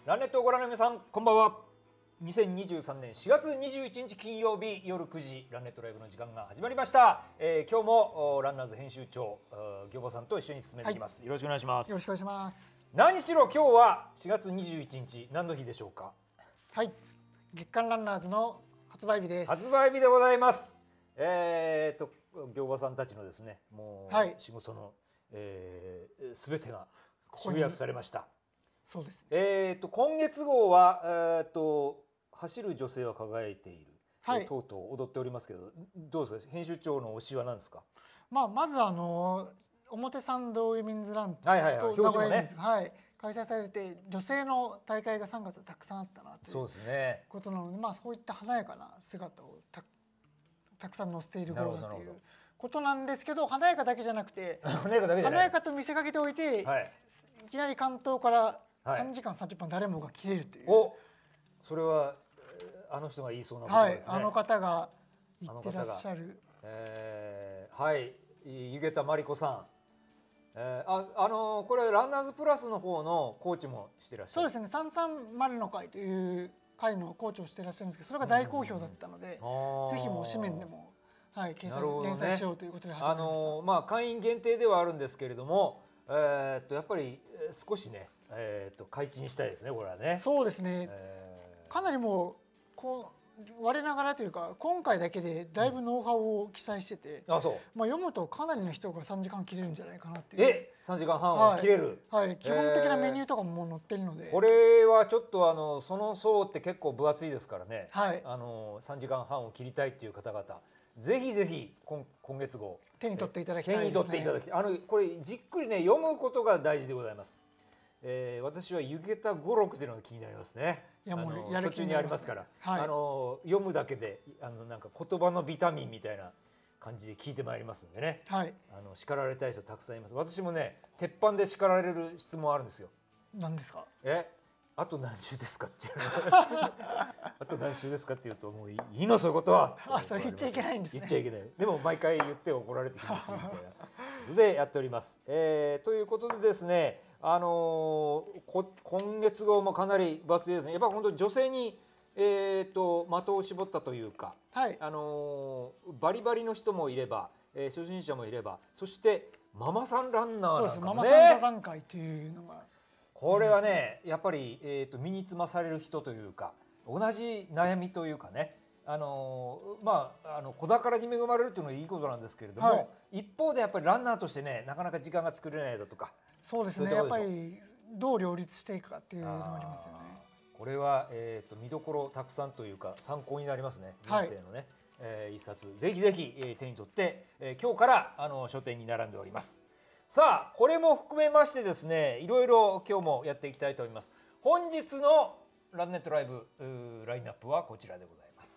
ランネットをご覧の皆さん、こんばんは。2023年4月21日金曜日夜9時、ランネットライブの時間が始まりました。今日もランナーズ編集長行場さんと一緒に進めていきます、よろしくお願いします。 よろしくお願いします。 何しろ今日は4月21日、何の日でしょうか。 はい、月刊ランナーズの発売日です。 発売日でございます。行場さんたちのですね、もう、仕事の、全てが集約されました。 そうですね。 今月号は走る女性は輝いている、とうとう踊っておりますけど、どうですか、編集長の推しは何ですか。 まず表参道ウィメンズランと名古屋ウィメンズ、 開催されて女性の大会が3月たくさんあったなということなので、そういった華やかな姿をたくさん載せている号だということなんですけど、華やかだけじゃなくて華やかと見せかけておいて、いきなり関東から3時間30分誰もが切れるという。 それはあの人が言いそうなことですね。 あの方が言ってらっしゃる。 湯桁真理子さん。これランナーズプラスの方のコーチもしてらっしゃる。 そうですね。330の会という会のコーチをしてらっしゃるんですけど、それが大好評だったので、ぜひもう紙面でも連載しようということで始めました。 会員限定ではあるんですけれども、やっぱり少しね、改陳したいですね、これはね。 そうですね。かなりもう我ながらというか、今回だけでだいぶノウハウを記載してて、読むとかなりの人が3時間切れるんじゃないかなっていう。 3時間半を切れる。 基本的なメニューとかも載ってるので。 これはちょっとその層って結構分厚いですからね。3時間半を切りたいっていう方々、ぜひぜひ今月号手に取っていただきたいですね。 手に取っていただき、これじっくりね読むことが大事でございます。私は湯桁語録というのが気になりますね。途中にありますから、読むだけでなんか言葉のビタミンみたいな感じで聞いてまいりますんでね。叱られたい人たくさんいます。私もね、鉄板で叱られる質問あるんですよ。 何ですか。 あと何週ですかっていうあと何週ですかっていうと、もういいのそういうことは。 それ言っちゃいけないんですね。 言っちゃいけない。でも毎回言って怒られて気持ちいいみたいなことでやっております。ということでですね、今月号もかなり抜粋ですね。やっぱ本当に女性に的を絞ったというか、バリバリの人もいれば、初心者もいれば、そしてママさんランナーなんかね。そうです。 ママさん座談会というのが。 これはね、やっぱり身につまされる人というか、同じ悩みというかね、子宝に恵まれるというのはいいことなんですけれども、一方でやっぱりランナーとしてね、なかなか時間が作れないだとか。 そうですね。やっぱりどう両立していくかっていうのがありますよね。 これは見どころたくさんというか参考になりますね。人生のね、一冊ぜひぜひ手に取って、今日から書店に並んでおります。さあ、これも含めましてですね、いろいろ今日もやっていきたいと思います。本日のランネットライブラインナップはこちらでございます。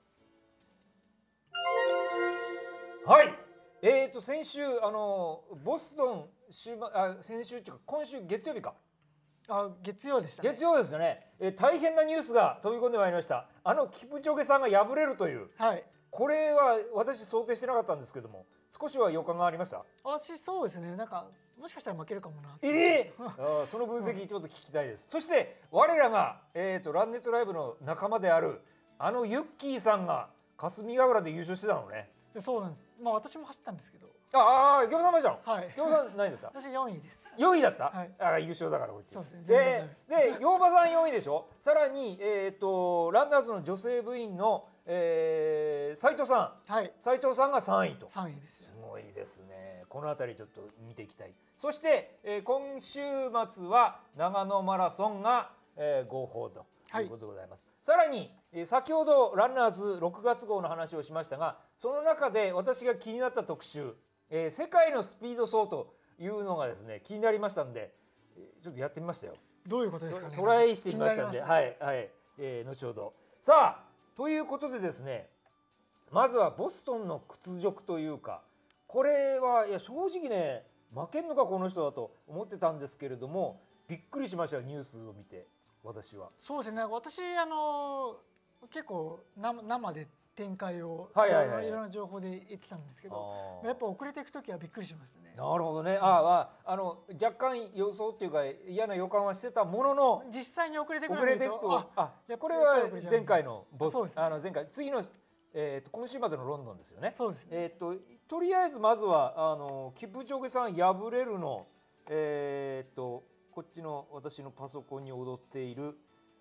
先週ボストン先週っていうか今週月曜日か。 月曜でしたね。 月曜ですよね。大変なニュースが飛び込んでまいりました。キプチョゲさんが敗れるという。これは私想定してなかったんですけども、少しは予感がありました。 そうですね。なんかもしかしたら負けるかもな。 その分析ちょっと聞きたいです。そして我らがランネットライブの仲間であるユッキーさんが霞ヶ浦で優勝してたのね。 そうなんです。私も走ったんですけど。 行場さんもじゃん。行場さん何だった？ 私4位です。 4位だった？優勝だからこっち。 そうですね。 で行場さん4位でしょ。さらにランナーズの女性部員の斉藤さん。斉藤さんが3位と。 3位ですよ。 すごいですね。この辺りちょっと見ていきたい。そして今週末は長野マラソンが号砲ということでございます。さらに先ほどランナーズ6月号の話をしましたが、その中で私が気になった特集、世界のスピード走というのがですね、気になりましたんで、ちょっとやってみましたよ。 どういうことですかね。 トライしてみましたんで、後ほど。さあ、ということでですね、まずはボストンの屈辱というか、これは正直ね、負けんのかこの人だと思ってたんですけれども、びっくりしました、ニュースを見て。私はそうですね。私結構生で展開をいろんな情報で言ってたんですけど、やっぱ遅れていく時はびっくりしましたね。 なるほどね。若干予想っていうか嫌な予感はしてたものの、 実際に遅れてくると、 これは前回のボス、前回次の今週末のロンドンですよね。 そうですね。 とりあえずまずはキプチョゲさん敗れるの、こっちの私のパソコンに踊っている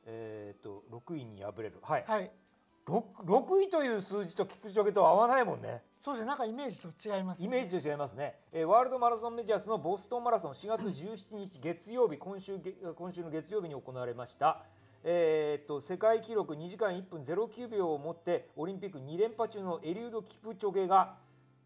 6位に敗れる。はい。6位という数字とキプチョゲと合わないもんね。 そうですね。なんかイメージと違いますね。 イメージと違いますね。ワールドマラソンメジャースのボストンマラソン4月17日月曜日、今週の月曜日に行われました。世界記録2時間1分09秒を持ってオリンピック2連覇中のエリウド・キプチョゲが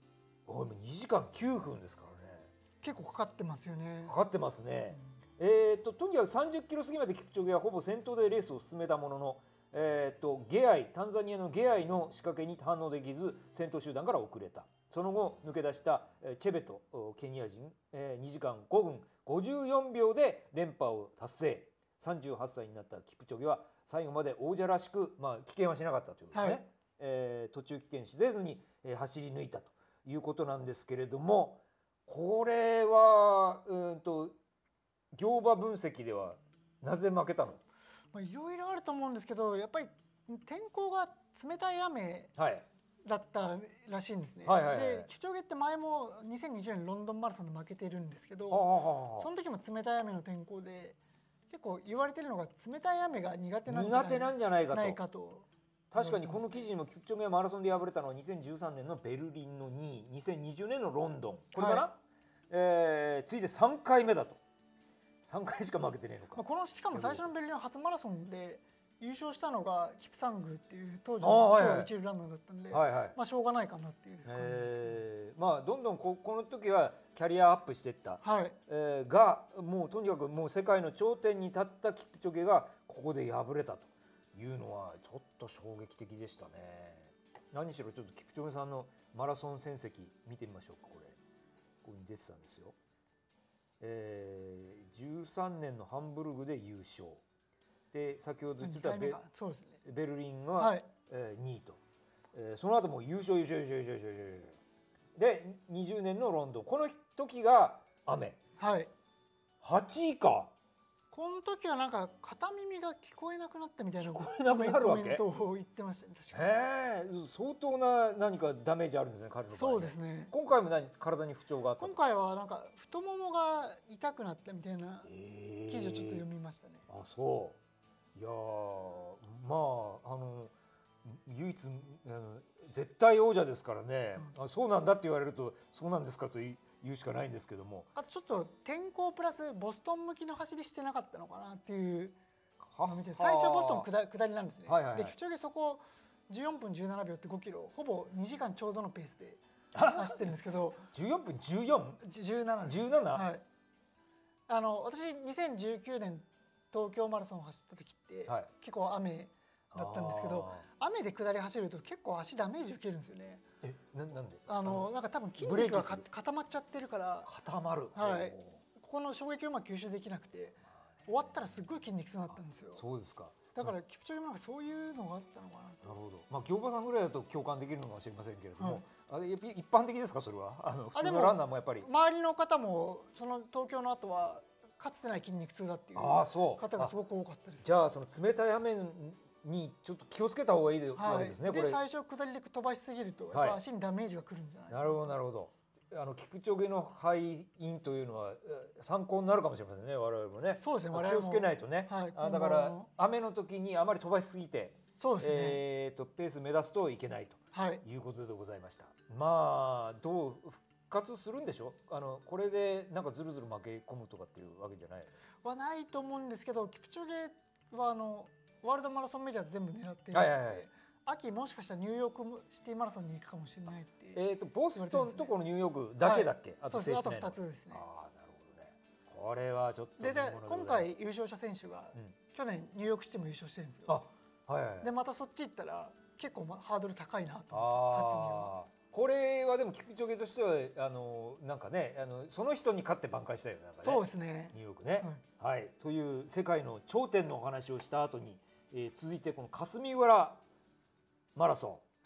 2時間9分ですからね。 結構かかってますよね。 かかってますね。とにかく30キロ過ぎまでキプチョゲはほぼ先頭でレースを進めたものの、タンザニアのゲアイの仕掛けに反応できず先頭集団から遅れた。その後抜け出したチェベトケニア人、2時間5分54秒で連覇を達成。38歳になったキプチョゲは最後まで王者らしく、棄権はしなかったということですね。途中棄権しせずに走り抜いたということなんですけれども、これは行馬分析ではなぜ負けたの？ いろいろあると思うんですけど、やっぱり天候が冷たい雨だったらしいんですね。でキプチョゲって前も2020年ロンドンマラソンで負けているんですけど、その時も冷たい雨の天候で結構言われてるのが冷たい雨が苦手なんじゃないかと。 確かにこの記事にもキプチョゲがマラソンで敗れたのは2013年のベルリンの2位、2020年のロンドン、これかな、次いで3回目だと。3回しか負けてねえのか。 このしかも最初のベルリン初マラソンで優勝したのがキプサングっていう当時の超一流ランナーだったんで、しょうがないかなっていう感じですね。 どんどんこの時はキャリアアップしていった、がもうとにかくもう世界の頂点に立ったキプチョゲがここで敗れたというのはちょっと衝撃的でしたね。何しろちょっとキプチョゲさんのマラソン戦績見てみましょうか。ここに出てたんですよ。13年のハンブルグで優勝で、先ほど言ってたベルリンが2位と、その後も優勝で20年のロンドン、この時が雨、8位か。 この時はなんか片耳が聞こえなくなったみたいなコメントを言ってましたね。確かに相当な何かダメージあるんですね、彼の場合。 そうですね。 今回も体に不調があった？ 今回はなんか太ももが痛くなったみたいな記事をちょっと読みましたね。 そう。いや唯一絶対王者ですからね、そうなんだって言われるとそうなんですかと言うしかないんですけども、 あとちょっと天候プラスボストン向きの走りしてなかったのかなっていうのを見て、最初ボストン下りなんですね。でキプチョゲそこ14分17秒って5キロほぼ2時間ちょうどのペースで走ってるんですけど 14分 14？17 17？ はい。私2019年東京マラソンを走った時って、結構雨だったんですけど、雨で下り走ると結構足ダメージ受けるんですよね。 なんで？ なんか多分筋肉が固まっちゃってるから。 固まる。 ここの衝撃をうまく吸収できなくて、終わったらすっごい筋肉痛になったんですよ。 そうですか。 だからキプチョゲもなんかそういうのがあったのかなと。 なるほど。行馬さんぐらいだと共感できるのかもしれませんけれども、一般的ですかそれは？普通のランナーもやっぱり。 周りの方もその東京の後はかつてない筋肉痛だっていう方がすごく多かったです。 じゃあその冷たい雨にちょっと気をつけた方がいいわけですね。 で最初下りで飛ばしすぎるとやっぱ足にダメージがくるんじゃないかな。 なるほどなるほど。キプチョゲの敗因というのは参考になるかもしれませんね、我々もね。 そうですね、 気をつけないとね。だから雨の時にあまり飛ばしすぎて、 そうですね、 ペース目指すといけないということでございました。どう復活するんでしょう。これでなんかずるずる負け込むとかっていうわけじゃないはないと思うんですけど、キプチョゲはワールドマラソンメジャーズ全部狙ってるんで、秋もしかしたらニューヨークシティマラソンに行くかもしれないって。 ボストンとこのニューヨークだけだっけ？ あと2つですね。 なるほどね。これはちょっと。 で今回優勝した選手が去年ニューヨークシティも優勝してるんですよ。でまたそっち行ったら結構ハードル高いなと。勝つには。 これはでもキプチョゲとしてはなんかねその人に勝って挽回したよね。 そうですね。 ニューヨークね。という世界の頂点のお話をした後に、続いてこの霞ヶ浦マラソ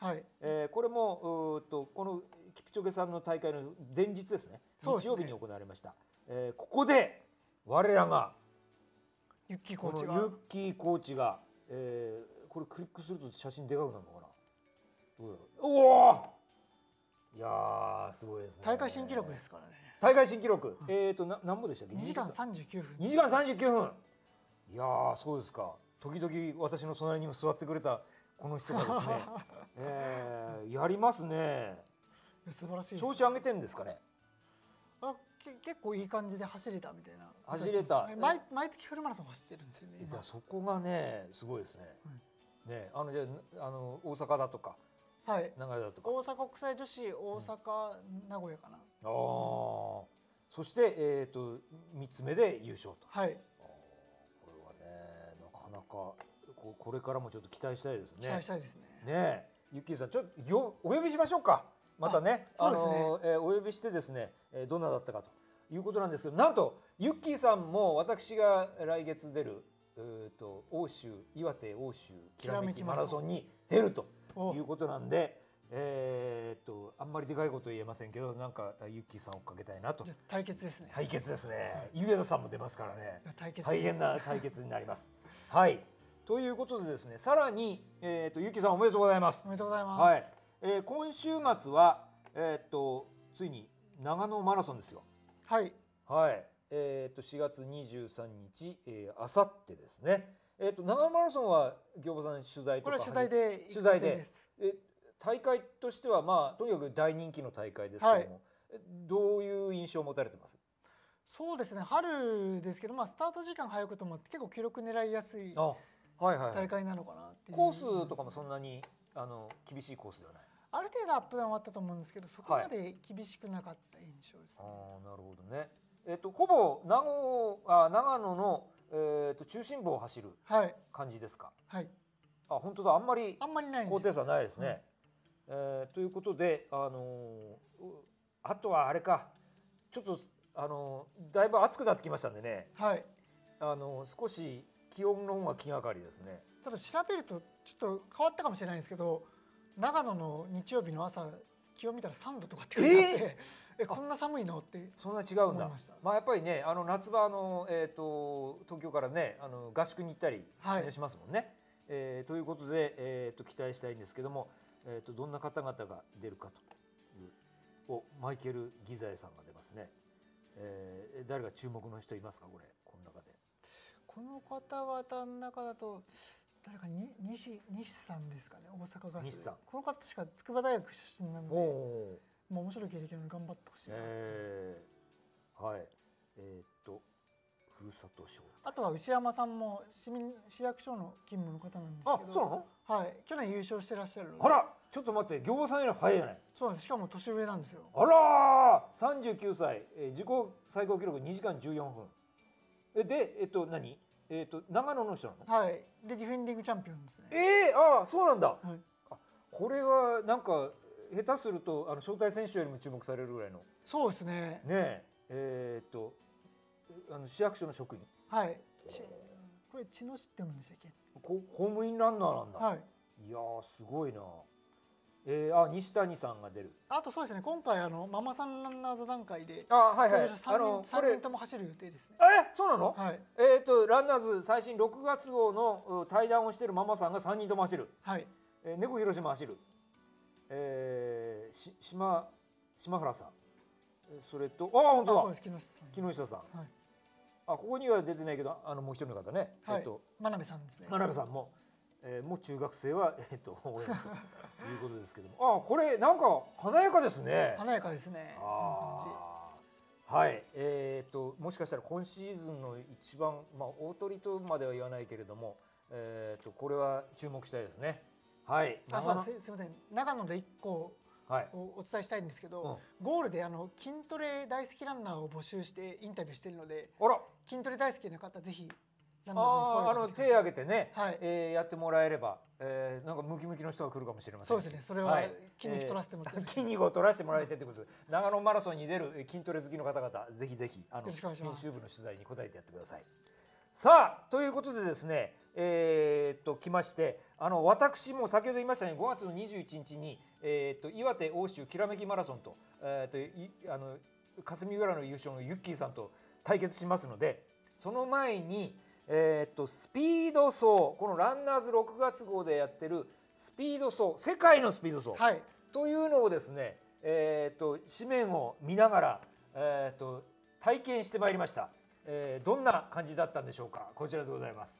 はい、 これもこのキプチョゲさんの大会の前日ですね、日曜日に行われました。ここで我らがユッキーコーチがこれクリックすると写真でかくなるのかな、どうだろう。おお、いやーすごいですね。 大会新記録ですからね。 大会新記録、何歩でしたっけ。 2時間39分。 2時間39分。いやーそうですか。時々私の隣にも座ってくれたこの人がですね、やりますね。 素晴らしいですね。 調子上げてるんですかね。 結構いい感じで走れたみたいな。 走れた。 毎月フルマラソン走ってるんですよね。 じゃあそこがねすごいですね。ね、じゃあ大阪だとか、 はい、 名古屋だとか。 大阪国際女子、大阪、名古屋かな。 そして3つ目で優勝と。 はい。 これはねなかなかこれからもちょっと期待したいですね。 期待したいですね。 ね、ゆっきーさんちょっとお呼びしましょうか。またね、お呼びしてですね、どんなだったかということなんですけど、なんとゆっきーさんも私が来月出る岩手欧州きらめきマラソンに出るということなんで、あんまりでかいこと言えませんけど、なんかゆっきーさんを追っかけたいなと。 対決ですね。 対決ですね。ゆげたさんも出ますからね。 大変な対決になります。はい。ということでですね、さらにゆっきーさんおめでとうございます。 おめでとうございます。 はい。今週末はついに長野マラソンですよ。 はい。 はい。4月23日、あさってですね。長野マラソンは行場さん取材とか。 これは取材で。 取材で。大会としてはまあとにかく大人気の大会ですけども、はい、どういう印象を持たれてます？ そうですね。春ですけど、まあスタート時間早くとも結構記録狙いやすい大会なのかなっていう。 コースとかもそんなに厳しいコースではない。 ある程度アップダウンはあったと思うんですけど、そこまで厳しくなかった印象ですね。 なるほどね。ほぼ長野の、中心部を走る感じですか。 はい。 本当だ。あんまりない高低差ないですね。ということであとはあれか、ちょっとだいぶ暑くなってきましたんでね。 はい。 少し気温の方が気がかりですね。 ただ調べるとちょっと変わったかもしれないんですけど、長野の日曜日の朝気温見たら3度とかって書いてあって、こんな寒いのってそんな違うんだ。まあやっぱりね夏場東京からね合宿に行ったりしますもんね。ということで期待したいんですけども、どんな方々が出るかという。マイケル・ギザエさんが出ますね。誰が注目の人いますか、この中で。 この方々の中だと誰か西さんですかね、大阪ガス。西さん。この方確か筑波大学出身なので、もう面白い経歴なので頑張ってほしいな。 はい。ふるさと賞。 あとは牛山さんも市役所の勤務の方なんですけど。 あ、そうなの？ はい。去年優勝してらっしゃる。 あら、ちょっと待って、行場さんより早いじゃない。 そうなんです。しかも年上なんですよ。 あらー、39歳、自己最高記録2時間14分。で、何？長野の人なの？ はい。でディフェンディングチャンピオンですね。 そうなんだ。 はい。 これはなんか下手すると招待選手よりも注目されるぐらいの。 そうですね。 ねえ、市役所の職員。 はい。これ茅野市って読むんでしたっけ？ 公務員ランナーなんだ。 はい。 いやーすごいな。西谷さんが出る。 あとそうですね。今回ママさんランナー座談会で。 はいはい。 3人とも走る予定ですね。 そうなの？ はい。 ランナーズ最新6月号の対談をしているママさんが3人とも走る。 はい。 猫広島走る。島原さん。それと本当だ。木下さん。はい。ここには出てないけどもう一人の方ね。 はい。真鍋さんですね。 真鍋さんも。もう中学生は応援ということですけども、これなんか華やかですね。 華やかですね。 はい。もしかしたら今シーズンの一番大鳥とまでは言わないけれども、これは注目したいですね。はい。 すみません。長野で1個お伝えしたいんですけど、ゴールで筋トレ大好きランナーを募集してインタビューしているので、筋トレ大好きな方ぜひ。 手を挙げてね、やってもらえれば、なんかムキムキの人が来るかもしれません。 そうですね。それは筋肉取らせてもらって、 筋肉を取らせてもらいたいということで、長野マラソンに出る筋トレ好きの方々、ぜひぜひ編集部の取材に答えてやってください。 さあということでですね、来まして、私も先ほど言いましたね、5月の21日に、岩手奥州きらめきマラソンと、霞ヶ浦の優勝のユッキーさんと対決しますので、その前に、スピード走、このランナーズ6月号でやってるスピード走、世界のスピード走、はい、というのをですね、紙面を見ながら、体験してまいりました。どんな感じだったんでしょうか。こちらでございます。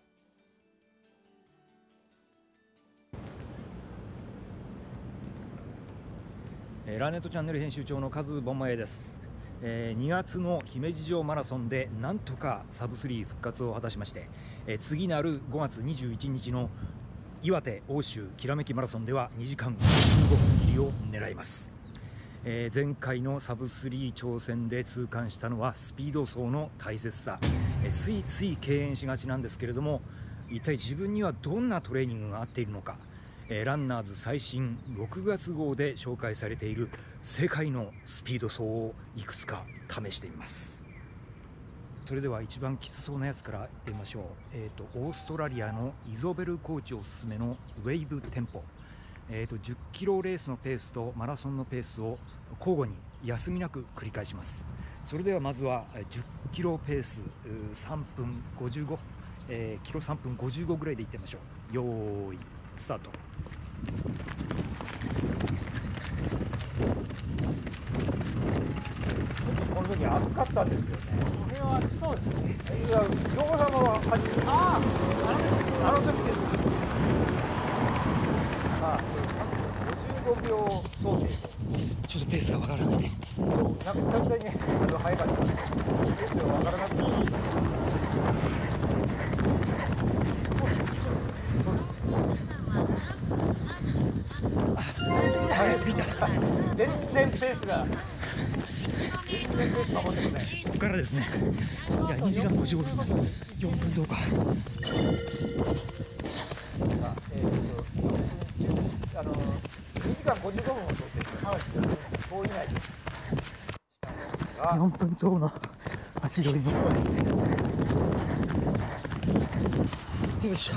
ラーネットチャンネル編集長のカズボンマエです。2月の姫路城マラソンでなんとかサブ3復活を果たしまして、次なる5月21日の岩手奥州きらめきマラソンでは2時間15分切りを狙います。前回のサブ3挑戦で痛感したのはスピード走の大切さ、ついつい敬遠しがちなんですけれども、一体自分にはどんなトレーニングが合っているのか、ランナーズ最新6月号で紹介されている世界のスピード走をいくつか試してみます。それでは一番きつそうなやつからいってみましょう。オーストラリアのイゾベルコーチおすすめのウェイブテンポ、10キロレースのペースとマラソンのペースを交互に休みなく繰り返します。それではまずは10キロペース3分55、キロ3分55ぐらいでいってみましょう。よーいスタート。 この時暑かったんですよね。 これは暑そうですね。 いや、兵庫様は走る。あの時です。さあ、55秒想定。 ちょっとペースがわからないね。 なんか久々に速かった。ペースがわからなくて。そうです。全然ペースが守ってません。 ここからですね。いや、2時間55分、4分どうか。 2時間55分を想定して遠いないでしたんですが、 4分等の足取りの。よいしょ。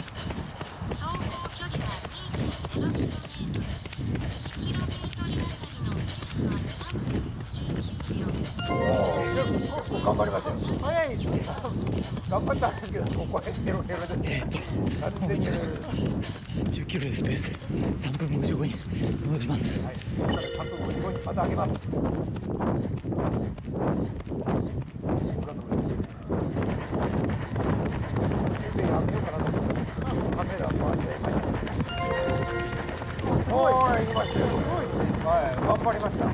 頑張りましたよ。 早いですね。 頑張ったんですけど、ここへヘロヘロです。 もう一度10キロでスペース3分55に戻します。 はい、ここから3分55にまた上げます。やめようかなと思ったんですけど、カメラ回しちゃいました。すごい。はい、行きましたよ。すごいですね。はい、頑張りました。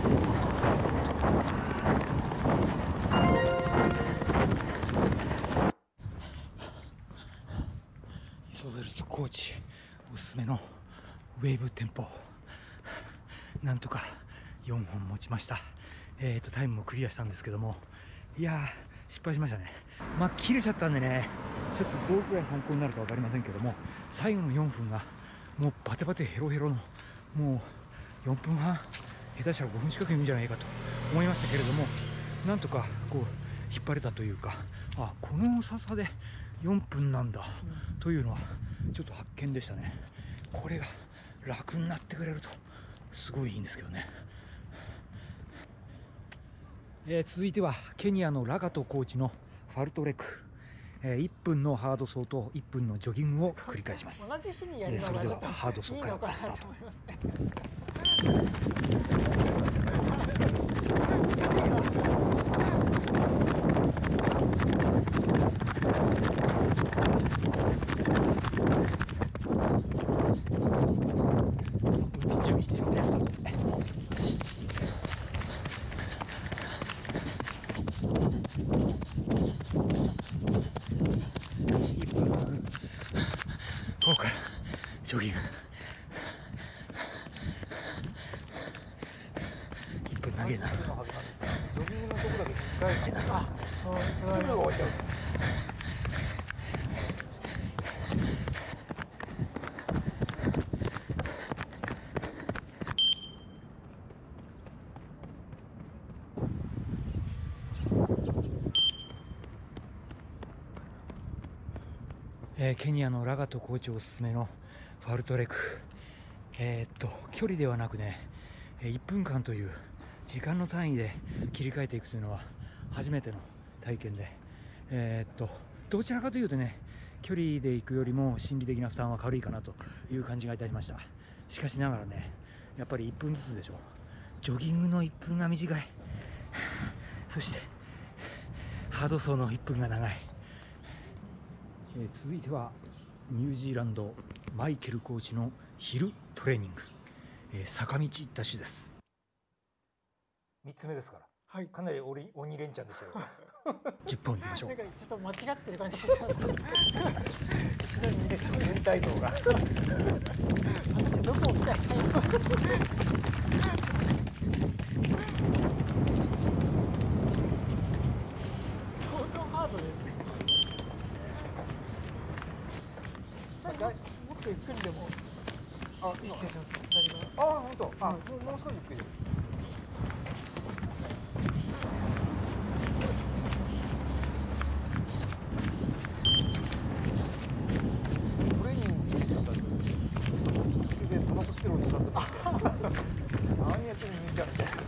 イソベルトコーチおすすめのウェーブテンポ、なんとか4本持ちました。タイムもクリアしたんですけども、いやー失敗しましたね。まあ切れちゃったんでね、ちょっとどのくらい参考になるか分かりませんけども、最後の4分がもうバテバテヘロヘロの、もう4分半、下手したら5分近くいるんじゃないかと思いましたけれども、なんとかこう引っ張れたというか、あ、この笹で4分なんだというのはちょっと発見でしたね。これが楽になってくれるとすごいいいんですけどね。続いてはケニアのラガトコーチのファルトレック、1分のハード走と1分のジョギングを繰り返します。 同じ日にやるのがちょっとハード走からスタート。ここからジョギング1分投げな。 ジョギングのところだけ控えて、すぐ終わっちゃう。 ケニアのラガトコーチおすすめのファルトレク、距離ではなくね、1分間という時間の単位で切り替えていくというのは初めての体験で、どちらかというとね、距離で行くよりも心理的な負担は軽いかなという感じがいたしました。しかしながらね、やっぱり1分ずつでしょ。ジョギングの1分が短い、そしてハード走の1分が長い。続いてはニュージーランドマイケルコーチのヒルトレーニング、坂道ダッシュです。 3つ目ですから、 はい、 かなり鬼レンチャンでしたよ 10本いきましょう。 なんかちょっと間違ってる感じします全体像が私どこを見たらいいの相当ハードですね。もっとゆっくりでもいい気がしますね。 本当。もう少しゆっくりで。トレーニング厳しかったです。途中でタバコ吸ってるおじさんとかって何やってるの兄ちゃんみたいな。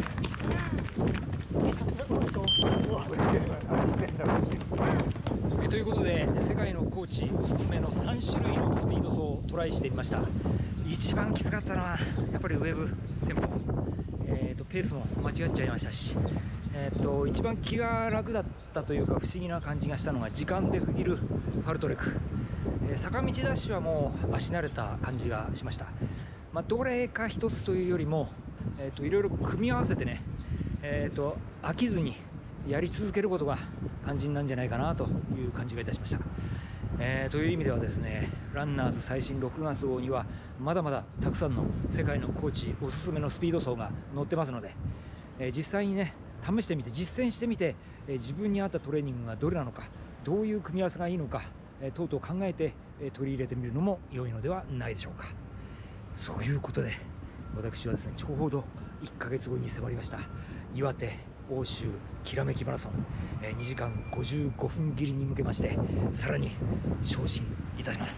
何してんだろうっていう。 ということで、世界のコーチおすすめの3種類のスピード走をトライしてみました。一番きつかったのはやっぱりウェーブテンポ、ペースも間違っちゃいましたし、一番気が楽だったというか不思議な感じがしたのが時間で区切るファルトレク、坂道ダッシュはもう足慣れた感じがしました。どれか一つというよりも、いろいろ組み合わせてね、飽きずにやり続けることが肝心なんじゃないかなという感じがいたしました。という意味ではですね、ランナーズ最新6月号にはまだまだたくさんの世界のコーチおすすめのスピード走が載ってますので、実際にね試してみて実践してみて、自分に合ったトレーニングがどれなのか、どういう組み合わせがいいのか、等々考えて取り入れてみるのも良いのではないでしょうか。そういうことで私はですね、ちょうど1ヶ月後に迫りました岩手欧州きらめきマラソン、2時間55分切りに向けましてさらに精進いたします。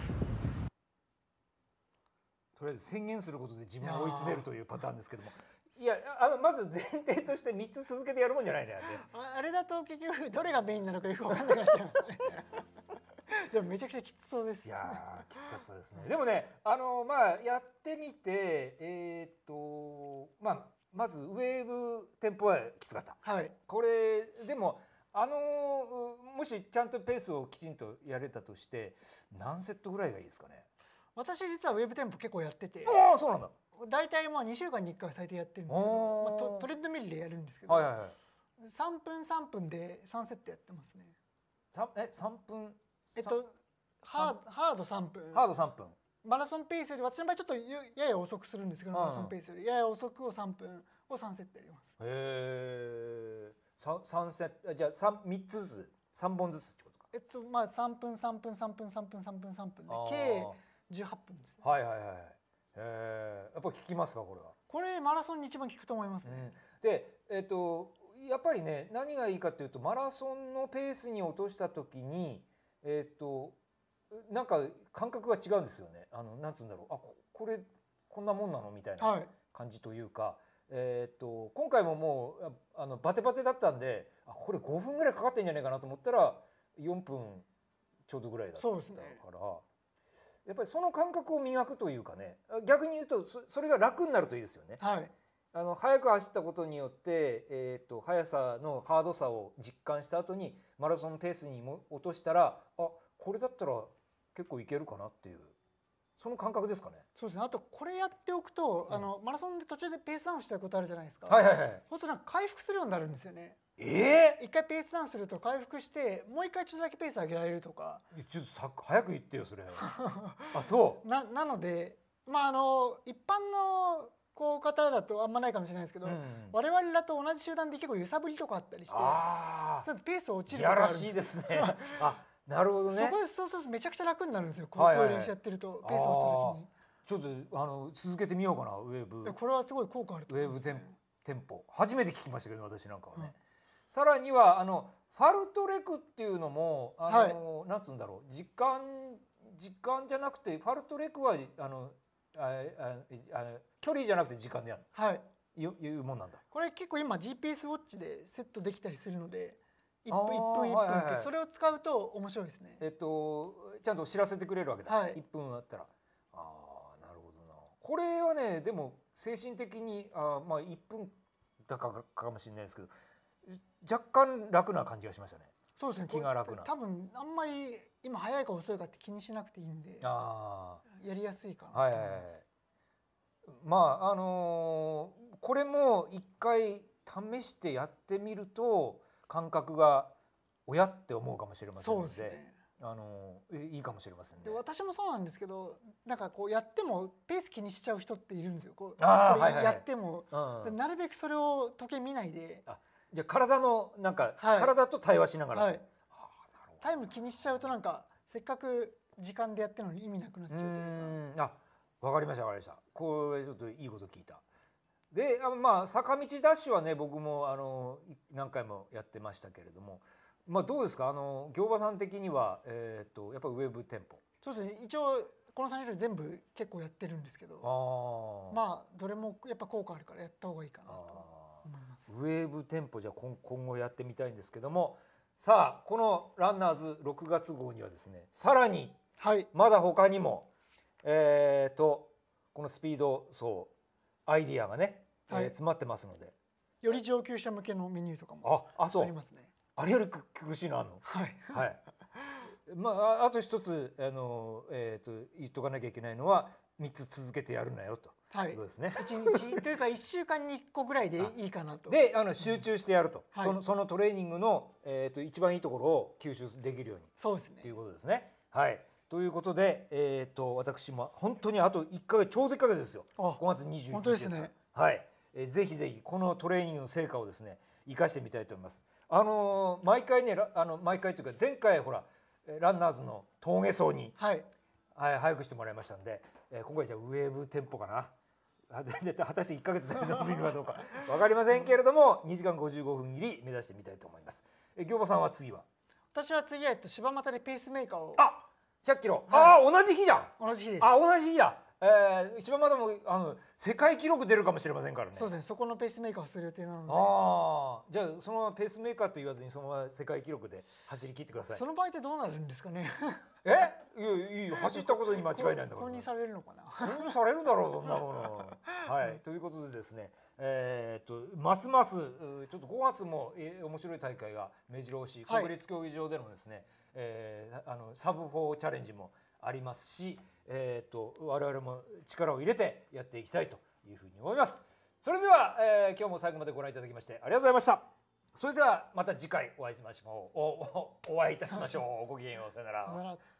とりあえず宣言することで自分を追い詰めるというパターンですけども、いやまず前提として3つ続けてやるもんじゃないね。 あれだと結局どれがメインなのかよく分かんなくなっちゃいますねでもめちゃくちゃきつそうです。 いやきつかったですね。でもね、やってみてまずウェーブテンポはきつかった。 はい。 これでももしちゃんとペースをきちんとやれたとして何セットぐらいがいいですかね。 私実はウェーブテンポ結構やってて。 ああ、そうなんだ。 大体2週間に1回最低やってるんですけど、トレッドミルでやるんですけど、3分3分で3セットやってますね。 3分ハード3分。 ハード3分。 マラソンペースより私の場合ちょっとやや遅くするんですけど、マラソンペースよりやや遅くを3分を3セットやります。 へえ。3セット、じゃあ3つずつ3本ずつってことか。 3分3分3分3分3分3分で計18分ですね。 はいはいはい。やっぱり効きますかこれは。 これマラソンに一番効くと思いますね。 でやっぱりね、何がいいかというとマラソンのペースに落とした時になんか感覚が違うんですよね。なんつうんだろう、これこんなもんなのみたいな感じというか、今回ももうバテバテだったんで、これ5分ぐらいかかってんじゃないかなと思ったら4分ちょうどぐらいだったから、 そうですね、 やっぱりその感覚を磨くというかね、逆に言うとそれが楽になるといいですよね。 はい、 速く走ったことによって、速さのハードさを実感した後にマラソンペースにも落としたら、これだったら結構いけるかなっていう、その感覚ですかね。 そうですね。あとこれやっておくと、マラソンで途中でペースダウンしたことあるじゃないですか。 はいはいはい。 そうすると回復するようになるんですよね。一回ペースダウンすると回復してもう一回ちょっとだけペース上げられるとか。 ちょっと早く言ってよそれそうなので一般の方だとあんまないかもしれないですけど、我々だと同じ集団で結構揺さぶりとかあったりして、そうペース落ちることあるんです。 いやらしいですねなるほどね。 そこでそうするとめちゃくちゃ楽になるんですよ。こういう練習やってるとペース落ちた時に。 ちょっと続けてみようかな。ウェーブ、これはすごい効果あると思いますね。 ウェーブテンポ初めて聞きましたけど、私なんかはね。さらにはファルトレクっていうのもなんつうんだろう、時間じゃなくてファルトレクは距離じゃなくて時間でやる、はい、いうもんなんだ。 これ結構今 GPS ウォッチでセットできたりするので1分って、それを使うと面白いですね。 ちゃんと知らせてくれるわけだ、はい、1分あったら。なるほどな。これはねでも精神的にまあ1分だかもしれないですけど若干楽な感じがしましたね。 そうですね、 気が楽な。 多分あんまり今早いか遅いかって気にしなくていいんでやりやすいかなと思います。 まあこれも一回試してやってみると感覚が親って思うかもしれませんので、そうですね、いいかもしれませんね。 で私もそうなんですけど、なんかこうやってもペース気にしちゃう人っているんですよ。こうやっても、なるべくそれを時計見ないで。 じゃあ体のなんか、体と対話しながら、はい、 タイム気にしちゃうとなんかせっかく時間でやってるのに意味なくなっちゃうというか。 わかりましたわかりました。これちょっといいこと聞いた。でまあ坂道ダッシュはね僕も何回もやってましたけれども、まあどうですか行場さん的にはやっぱウェブ店舗。 そうですね、一応この3種類全部結構やってるんですけど、まあどれもやっぱ効果あるからやった方がいいかなと思います。 ウェブ店舗じゃ今後やってみたいんですけども、さあこのランナーズ6月号にはですねさらにまだ他にも、このスピード走アイディアがね、詰まってますので、 より上級者向けのメニューとかもありますね。 あれより苦しいのあるの？はい。まああと一つ言っとかなきゃいけないのは3つ続けてやるなよということですね。 1日というか1週間に1個ぐらいでいいかなと。 で集中してやると、そのトレーニングの一番いいところを吸収できるように、 そうですね。 ということですね。はい。ということで私も本当にあと1ヶ月ちょうど1ヶ月ですよ。5月21日です。 本当ですね。 はい。ぜひぜひこのトレーニングの成果をですね生かしてみたいと思います。毎回ね毎回というか前回ほらランナーズの峠走に、早くしてもらいましたんで、今回じゃあウェーブテンポかな。果たして1ヶ月で伸びるかどうか分かりませんけれども2時間55分切り目指してみたいと思います。行場さんは次は？ 私は次は柴又でペースメーカーを 100キロ、同じ日じゃん。 同じ日です。 同じ日だ。柴又も世界記録出るかもしれませんからね。 そうですね、そこのペースメーカーをする予定なので。じゃあそのままペースメーカーと言わずにそのまま世界記録で走り切ってください。 その場合ってどうなるんですかね。 いい走ったことに間違いないんだから。 公認されるのかな。 公認されるだろうそんなもの。はい、ということでですね、ますますちょっと5月も面白い大会が目白押し、国立競技場でのですね、サブ4チャレンジもありますし、我々も力を入れてやっていきたいというふうに思います。それでは、今日も最後までご覧いただきましてありがとうございました。それではまた次回お会いいたしましょう。ごきげんよう、さよなら。